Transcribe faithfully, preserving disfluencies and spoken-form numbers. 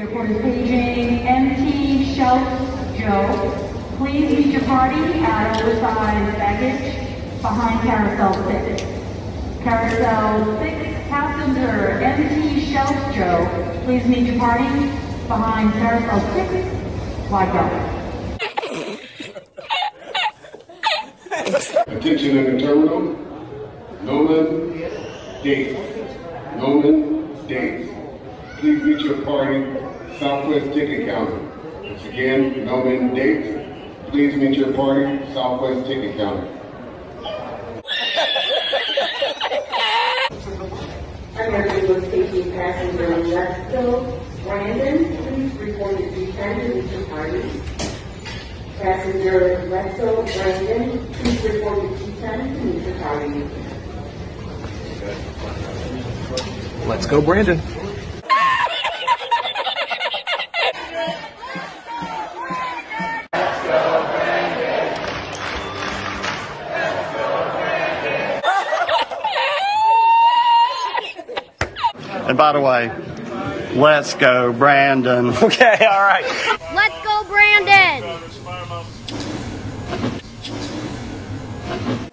Airport is paging empty shelves, Joe. Please meet your party at oversized baggage behind carousel six. Carousel six, passenger empty shelves, Joe. Please meet your party behind carousel six, wide belt. Attention in the terminal. Noman, dates. Noman, dates. Please meet your party, Southwest ticket counter. Once again, Noman, dates. Please meet your party, Southwest ticket counter. American was taking passenger Lesto Brandon. Please report at G ten to meet your party. Passenger Lesto Brandon, please report at G ten to meet your party. Let's go, Brandon. And by the way, let's go, Brandon. Okay, all right. Let's go, Brandon.